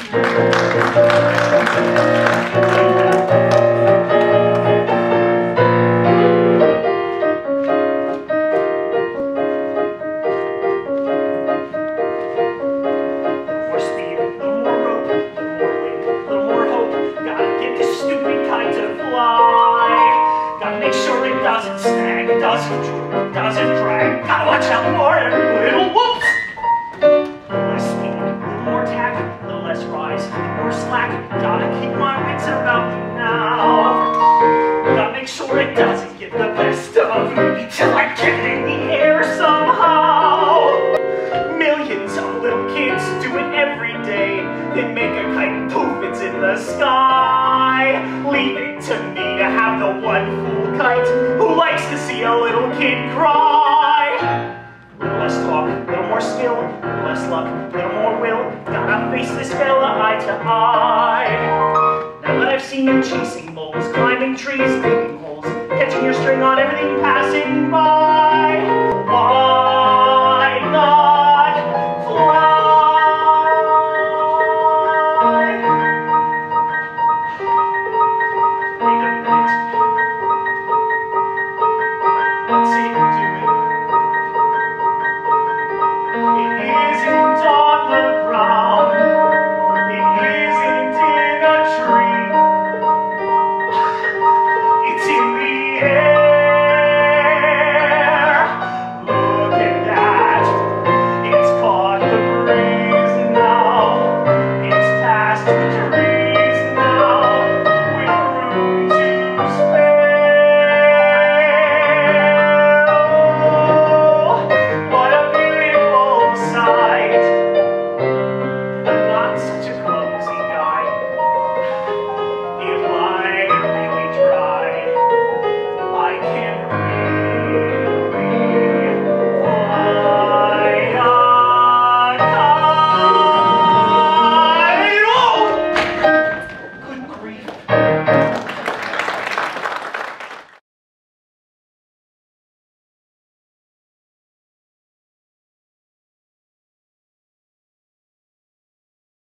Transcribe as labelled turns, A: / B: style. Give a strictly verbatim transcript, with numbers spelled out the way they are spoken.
A: Doesn't snag, doesn't droop, doesn't drag. Gotta watch out for every little whoops. A little less speed, a little more tack, a little less rise, a little more slack. Gotta keep my wits about me now. Gotta make sure it doesn't get the best of me till I get it in the air somehow. Millions of little kids do it every day. They make a kite, poof, it's in the sky. Leave it to me to have the one fool kite who likes to see a little kid cry. A little less talk, a little more skill, a little less luck, a little more will. Gotta face this fella eye to eye. Now that I've seen you chasing moles, climbing trees, digging holes, catching your string on everything passing by,